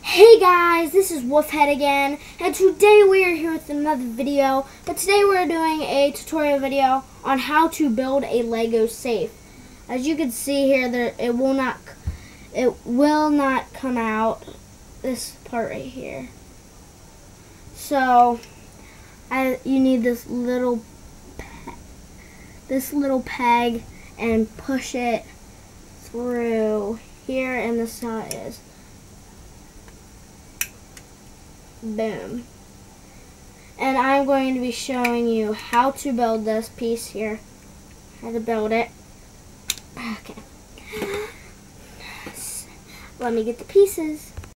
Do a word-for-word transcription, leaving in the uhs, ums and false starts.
Hey guys, this is Wolfhead again, and today we are here with another video, but today we're doing a tutorial video on how to build a Lego safe. As you can see here, there it will not it will not come out, this part right here. So I you need this little pe this little peg and push it through here, and this how it is. Boom. And I'm going to be showing you how to build this piece here. How to build it. Okay. Let me get the pieces.